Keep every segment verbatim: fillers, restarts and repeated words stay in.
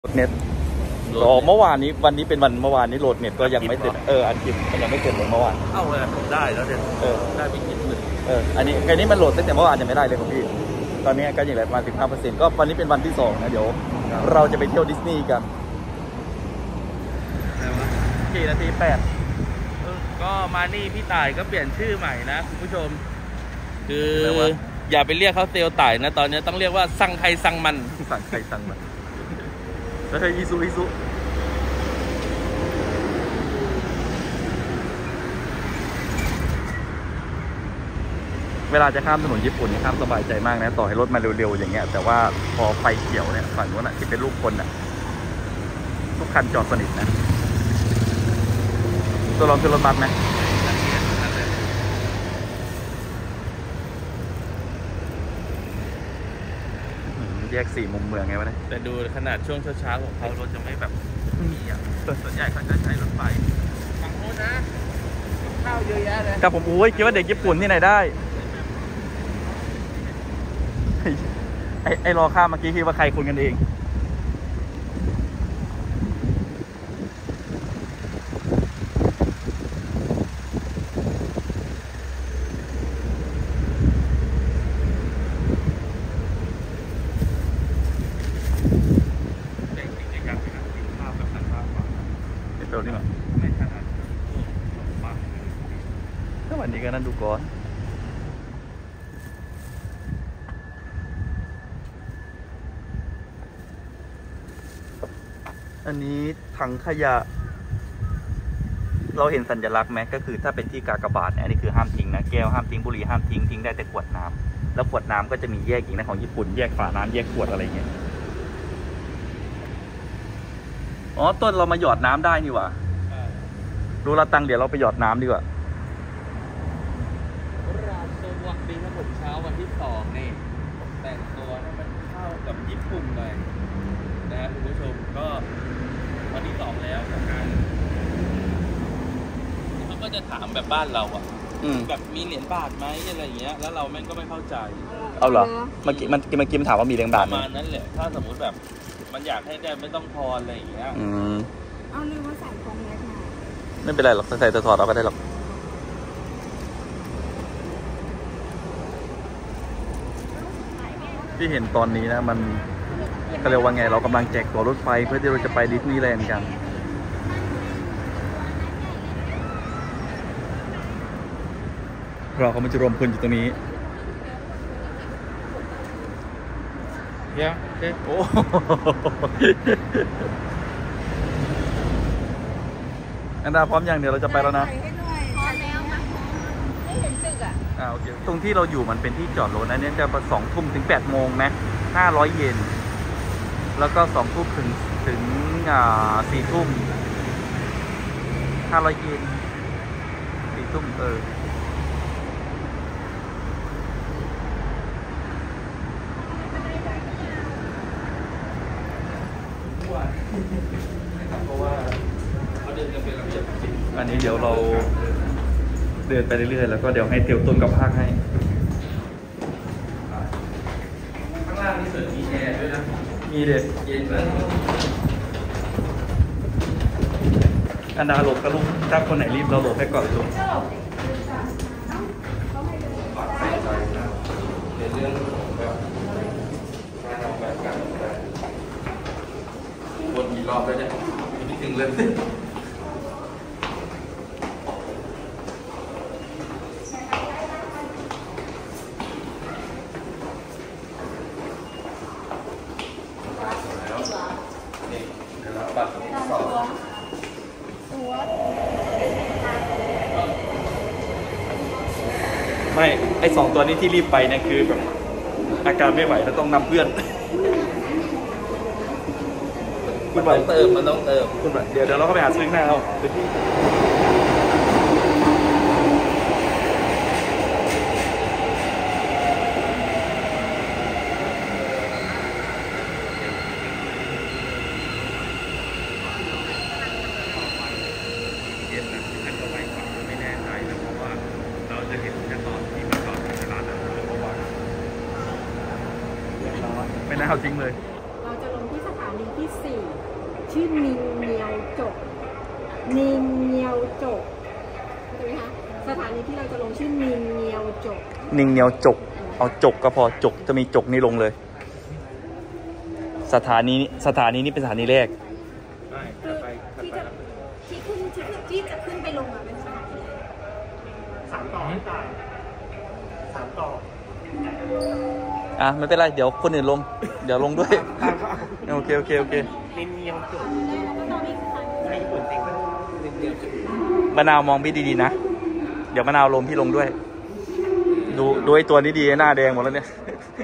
โหลดเน็ตรอเมื่อวานนี้วันนี้เป็นวันเมื่อวานนี้โหลดเน็ตก็ยังไม่เสร็จเอออันคลิปมันยังไม่เสร็จเลยเมื่อวานเอ้าเลยผมได้แล้วเนี่ยเออได้ไม่กี่หมื่นเอออันนี้อันนี้มันโหลดตั้งแต่เมื่อวานยังไม่ได้เลยของพี่ตอนนี้ก็ยังเหลือประมาณสิบห้าเปอร์เซ็นต์ก็วันนี้เป็นวันที่สองนะเดี๋ยวเราจะไปเที่ยวดิสนีย์กันกี่นาทีแปดก็มานี่พี่ต่ายก็เปลี่ยนชื่อใหม่นะคุณผู้ชมคืออย่าไปเรียกเขาเซลต่ายนะตอนนี้ต้องเรียกว่าสั่งใครสั่งมันสั่งใครสั่งมันแล้วเฮ้ยอีซูอีซูเวลาจะข้ามถนนญี่ปุ่นนี่ข้ามสบายใจมากนะต่อให้รถมาเร็วๆอย่างเงี้ยแต่ว่าพอไฟเขียวเนี่ยฝั่งนู้นอ่ะที่เป็นรูปคนอ่ะทุกคันจอดสนิทนะตัวลองขึ้นรถบัสไหมแยกสี่มุมเมืองไงวะเนี่ยแต่ดูขนาดช่วงเช้าๆของเขารถจะไม่แบบมีอ่ะส่วนใหญ่เขาจะใช้รถไฟฝั่งโน้นนะข้าวเยอะแยะเลยแต่ผมอุ้ยคิดว่าเด็กญี่ปุ่นที่ไหนได้ไอ้ไอ้รอข้ามเมื่อกี้คิดว่าใครคุยกันเองวันนี้ก็นั่นดูก่อนอันนี้ถังขยะเราเห็นสัญลักษณ์ไหมก็คือถ้าเป็นที่กากบาทเนี่ยอันนี้คือห้ามทิ้งนะแก้วห้ามทิ้งบุหรี่ห้ามทิ้งทิ้งได้แต่ขวดน้ำแล้วขวดน้ำก็จะมีแยกอีกนะของญี่ปุ่นแยกฝาน้ำแยกขวดอะไรเงี้ยอ๋อต้นเรามาหยอดน้ำได้นี่หว่าดูละตังเดี๋ยวเราไปหยอดน้ำดีกว่าวันนี้ครับผมเช้าวันที่สองนี่แต่งตัวให้มันเข้ากับญี่ปุ่นหน่อยนะคุณผู้ชมก็วันที่สองแล้วจากการเขาก็จะถามแบบบ้านเราอ่ะแบบมีเหรียญบาทไหมอะไรอย่างเงี้ยแล้วเราแม่งก็ไม่เข้าใจเอาเหรอเมื่อกี้มันเมื่อกี้มันถามว่ามีเหรียญบาทประมาณนั้นแหละถ้าสมมติแบบมันอยากให้ได้ไม่ต้องทอนอะไรอย่างเงี้ยอืมเอาลืมว่าใส่ของแม็กมาไม่เป็นไรหรอกใส่ถอดเอาก็ได้หรอกที่เห็นตอนนี้นะมันก็เรียกว่าไงเรากำลังแจกตั๋วรถไฟเพื่อที่เราจะไปดิสนีย์แลนด์กันเราก็มันจะรวมพลอยู่ตรงนี้เดี๋ยวเดี๋ยวโอ้อันดาพร้อมอย่างเดียวเราจะไปแล้วนะอ่าโอเคตรงที่เราอยู่มันเป็นที่จอดรถนะเนี่ยจะประมาณสองทุ่มถึงแปดโมงนะห้าร้อยเยนแล้วก็สองทุ่มถึงถึงอ่าสี่ทุ่มห้าร้อยเยนสี่ทุ่มเออเพราะว่าเขาเดินกันเป็นระเบียบจริงอันนี้เดี๋ยวเราเดินไปเรื่อยๆแล้วก็เดี๋ยวให้เตียวต้นกับภาคให้ข้างล่างนี่เปิดมีแอร์ด้วยนะมีเด็ดเย็นเลยอันดาหลบกระลุกถ้าคนไหนรีบเราหลบให้ก่อนลุกปัดใส่ใจนะในเรื่องแบบการออกแบบการออกแบบวนกี่รอบแล้วเนี่ยนิดนึงเลยไม่ไอสองตัวนี้ที่รีบไปเนี่ยคือแบบอาการไม่ไหวแล้วต้องนำเพื่อนคุณต้องเติมมันต้องเติมคุณเดี๋ยวเดี๋ยวเราก็ไปหาซื้อหน้าเอาไม่น่าเอาจริงเลยเราจะลงที่สถานีที่สี่ชื่อนิงเงียวจกนิงเงียวจกถูกไหมคะสถานีที่เราจะลงชื่อนิงเงียวจกนิงเหนียวจกเอาจกก็พอจกจะมีจกนี่ลงเลย สถานีสถานีนี้เป็นสถานีแรกคือที่จะที่ขึ้นที่ที่จะขึ้นไปลงอ่ะเป็นสถานีสามต่อไม่ตายสามต่ออ่ะไม่เป็นไรเดี๋ยวคนอื่นลงเดี๋ยวลงด้วยโอเคโอเคโอเคนิงเงียวจกมะนาวมองพี่ดีๆนะเดี๋ยวมะนาวลมพี่ลงด้วยดูดูไอ้ตัวนี้ดีหน้าแดงหมดแล้วเนี่ย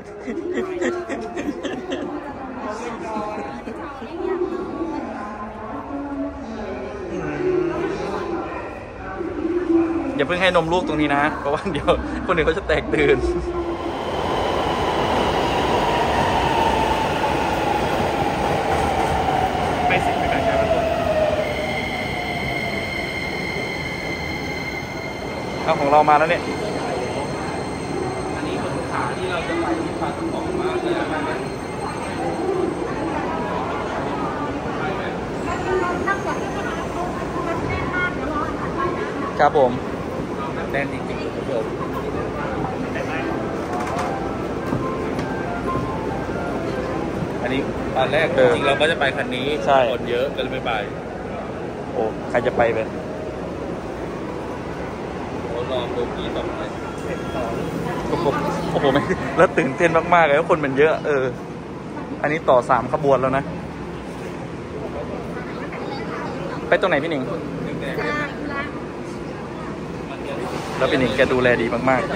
อย่าเพิ่งให้นมลูกตรงนี้นะเพราะว่าเดี๋ยวคนอื่นเขาจะแตกตื่นไปสิไปกันครับเอาของเรามาแล้วเนี่ยอันนี้เป็นขาที่เราจะไปที่ปลาตะของมากเลยครับผมแน่นจริงๆคุณผู้ชมอันนี้ตอนแรกจริงๆเราก็จะไปคันนี้คนเยอะก็เลยไม่ไปโอ้ใครจะไปไปลองดูกี่ต่อไปโอ้โหโอ้โหไม่แล้วตื่นเต้นมากๆเลยว่าคนมันเยอะเอออันนี้ต่อสามขบวนแล้วนะไปตรงไหนพี่หนิงแล้วพี่หนิงแกดูแลดีมาก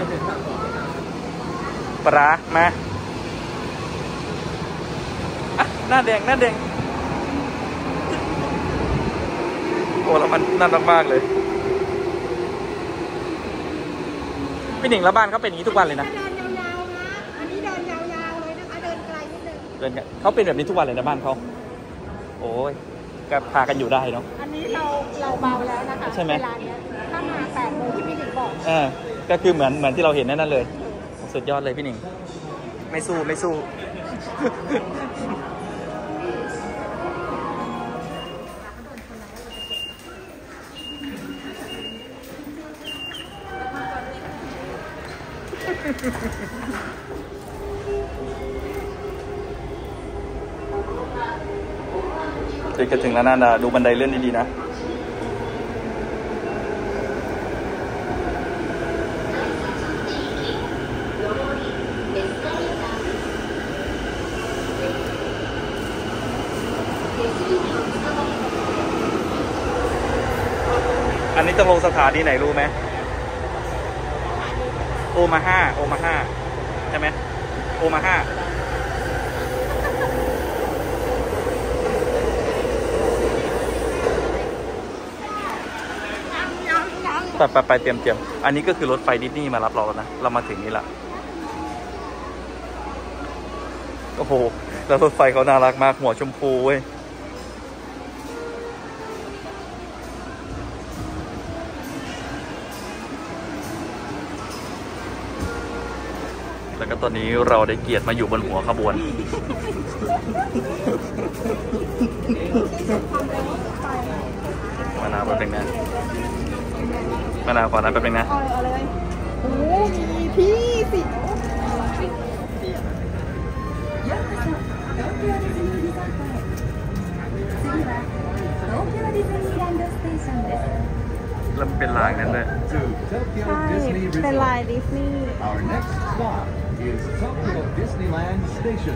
ๆปลามาอ่ะหน้าแดงหน้าแดงโอ้แล้วมันน่ารักมากเลยพี่หนิงแล้วบ้านเขาเป็นอย่างนี้ทุกวันเลยนะเดินยาวๆนะอันนี้เดินยาวๆเลยนะคะเดินไกลนิดนึงเดินเขาเป็นแบบนี้ทุกวันเลยนะบ้านเขาโอ้ยก็พากันอยู่ได้เนาะอันนี้เราเราเบาแล้วนะคะใช่ไหมเวลาเนี้ยถ้ามาแปดโมงที่พี่หนิงบอกเออก็คือเหมือนเหมือนที่เราเห็นนั่นเลยสุดยอดเลยพี่หนิงไม่สู้ไม่สู้จะถึงแล้วนะดูบันไดเลื่อนดีๆนะอันนี้จะลงสถานีไหนรู้ไหมโอมาฮ่าโอมาฮ่าใช่ไหมโอมาฮ่าไปไปไปเตรียมเตรียมอันนี้ก็คือรถไฟดิสนีย์มารับเราแล้วนะเรามาถึงนี่แหละโอ้โหแล้วรถไฟเขาน่ารักมากหัวชมพูเว้ยแล้วก็ตอนนี้เราได้เกียรติมาอยู่บนหัวขบวนมานาวแป๊บนึงนะมานาวก่อนนะแป๊บนึงนะเอาเลยโอ้มีพี่สิแล้วมันเป็นลายนั้นเลยใช่เป็นลายดิสนีย์ Our next stop is Tokyo Disneyland Station.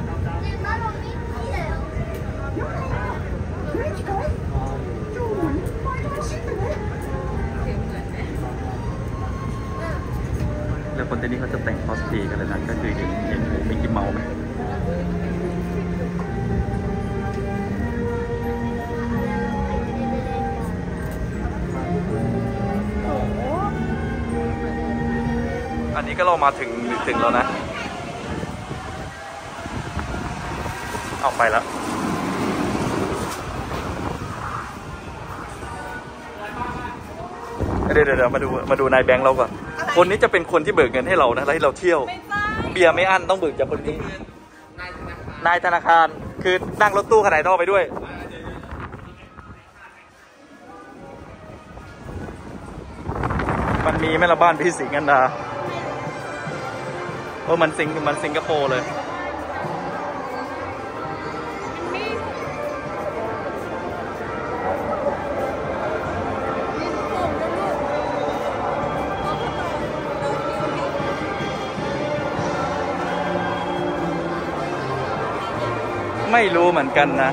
แล้วคนที่นี่เขาจะแต่งคอสเพลย์กันเลยนะก็คือเห็นเห็นมิกกี้เมาส์ไหมอันนี้ก็เรามาถึงถึงแล้วนะออกไปแล้วเดี๋ยวเดี๋ยวมาดูมาดูนายแบงค์เราก่อนคนนี้จะเป็นคนที่เบิกเงินให้เรานะแล้วให้เราเที่ยวเบียร์ไม่อั้นต้องเบิกจากคนนี้นายธนาคารคือนั่งรถตู้ขนาดต้องเอาไปด้วย มันมีไหมละบ้านพี่สิงห์กันดาเออมันสิงมันสิงคโปร์เลยไม่รู้เหมือนกันนะ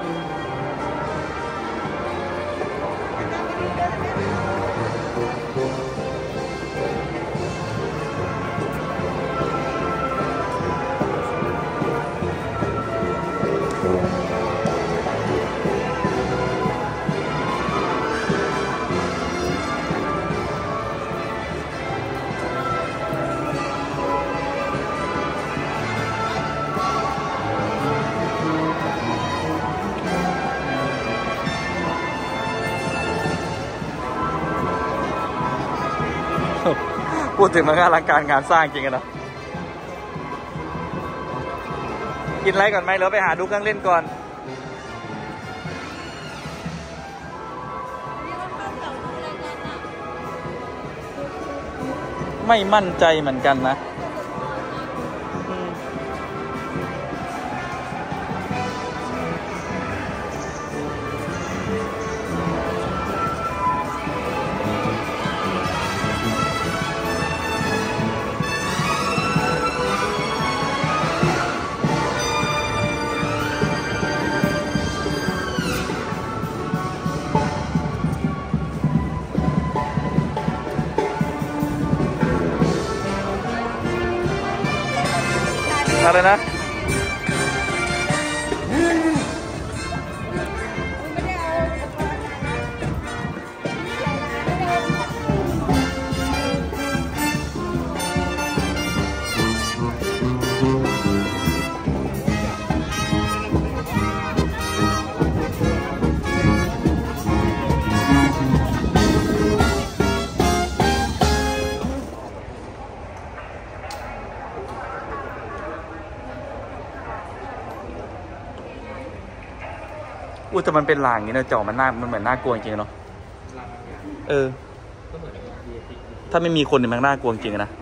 พูดถึงมันก็อลังการงานสร้างจริงกันนะกินอะไรก่อนไหมหรือไปหาดูเครื่องเล่นก่อนไม่มั่นใจเหมือนกันนะอะไรนะอุ้ยแต่มันเป็นลางอย่างนี้นะจอมันน่ามันเหมือนน่ากลัวจริงๆเนาะเออถ้าไม่มีคนเนี่ยมันน่ากลัวจริงนะ